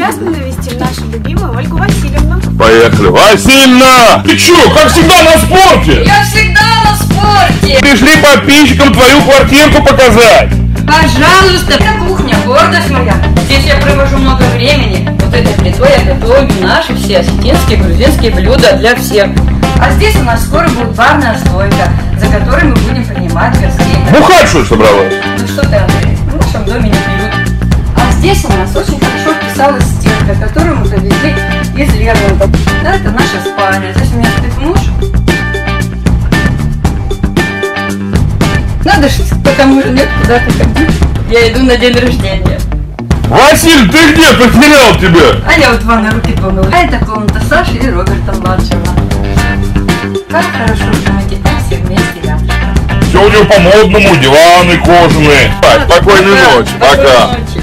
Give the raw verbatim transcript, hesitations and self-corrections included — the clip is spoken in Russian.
сейчас мы навестим нашу любимую Ольгу Васильевну. Поехали. Васильевна! Ты чё, как всегда на спорте? Я всегда на спорте! Пришли подписчикам твою квартирку показать. Пожалуйста! Это кухня, гордость моя. Здесь я провожу много времени. Вот этой плитой я готовлю наши все осетинские, грузинские блюда для всех. А здесь у нас скоро будет барная стойка, за которой мы будем принимать гостей. Бухать, что ли, собралась? Ну что ты, Андрей, в нашем доме не пьют. А здесь у нас очень хорошо вписалась стенка, которую мы завезли из Лермонтова. Да, это наша спальня. Здесь у меня спит муж. Надо же, потому что нет куда-то ходить. Я иду на день рождения. Василь, ты где? Потерял тебя. А я вот ванной руки помыла. А это комната Саши и Роберта младшего. Как хорошо, что мы теперь все вместе рядом. Все у него по-модному, диваны кожаные. Так, спокойной ночи, пока.